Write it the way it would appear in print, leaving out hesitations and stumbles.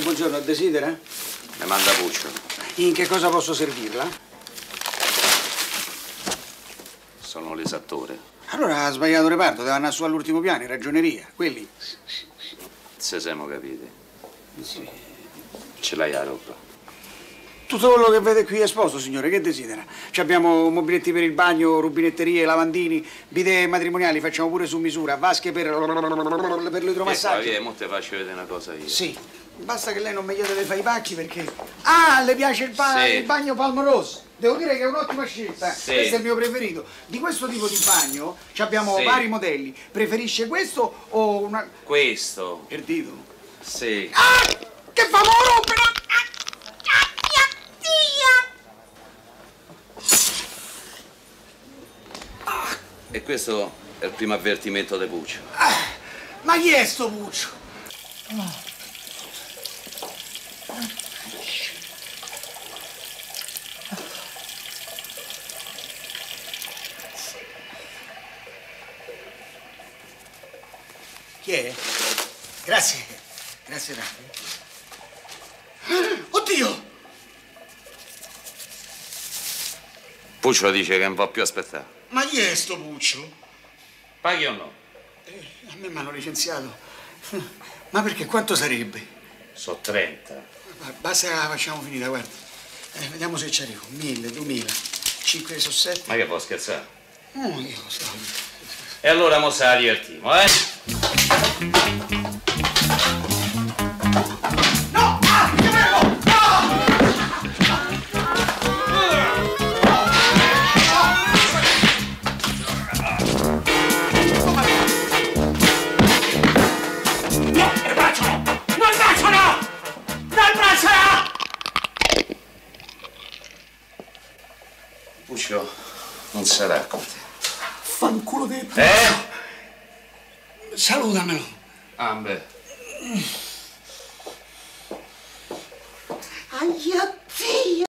buongiorno, desidera? Ne manda Puccio. In che cosa posso servirla? Sono l'esattore. Allora ha sbagliato reparto, deve andare su all'ultimo piano, in ragioneria, quelli. Se siamo capiti. Sì. Ce l'hai la roba. Tutto quello che vede qui è esposto, signore, che desidera? Ci abbiamo mobiletti per il bagno, rubinetterie, lavandini, bidet matrimoniali, facciamo pure su misura, vasche per l'idromassaggio. Via, mo te faccio vedere una cosa io. Sì, basta che lei non mi deve fare i pacchi perché... Ah, le piace il bagno palmoroso. Devo dire che è un'ottima scelta, sì. Questo è il mio preferito. Di questo tipo di bagno abbiamo vari modelli. Preferisce questo o una... Questo? Perdito? Sì. Ah! Che fa rompere! E questo è il primo avvertimento di Puccio. Ma chi è sto Puccio? Chi è? Grazie. Grazie tanto. Oddio! Puccio dice che non può più aspettare. Ma chi è sto Puccio? Paghi o no? A me mi hanno licenziato. Ma perché? Quanto sarebbe? So 30. Basta che la facciamo finita, guarda. Vediamo se ci arrivo. 1000, 2000, 5 su 7. Ma che può scherzare? Oh, io lo so. E allora mo se la divertiamo, eh? No! Ah! Ti prego! No! Puccio non sarà contento. Fanculo te. Salutamelo. Ambe. Aia, zia.